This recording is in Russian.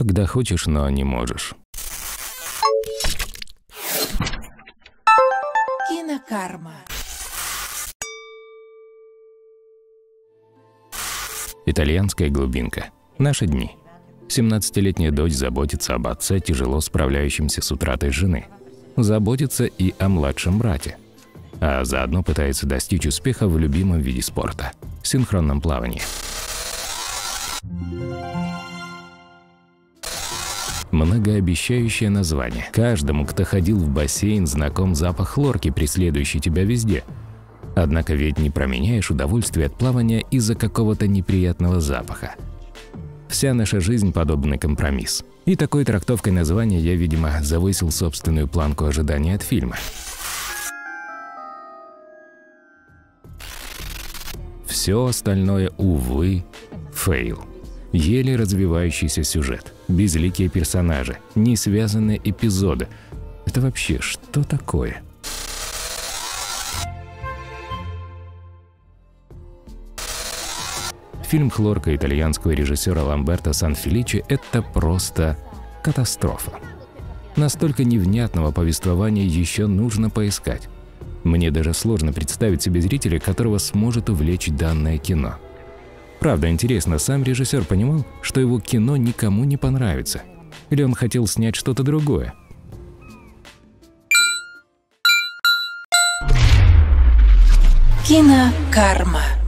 когда хочешь, но не можешь. Кинокарма. Итальянская глубинка. Наши дни. 17-летняя дочь заботится об отце, тяжело справляющемся с утратой жены. Заботится и о младшем брате. А заодно пытается достичь успеха в любимом виде спорта – синхронном плавании. Многообещающее название. Каждому, кто ходил в бассейн, знаком запах хлорки, преследующий тебя везде. Однако ведь не променяешь удовольствие от плавания из-за какого-то неприятного запаха. Вся наша жизнь – подобный компромисс. И такой трактовкой названия я, видимо, завысил собственную планку ожидания от фильма. Все остальное, увы, фейл. Еле развивающийся сюжет, безликие персонажи, несвязанные эпизоды. Это вообще что такое? Фильм «Хлорка» итальянского режиссера Ламберто Санфеличи – это просто катастрофа. Настолько невнятного повествования еще нужно поискать. Мне даже сложно представить себе зрителя, которого сможет увлечь данное кино. Правда, интересно, сам режиссер понимал, что его кино никому не понравится? Или он хотел снять что-то другое? Кинокарма.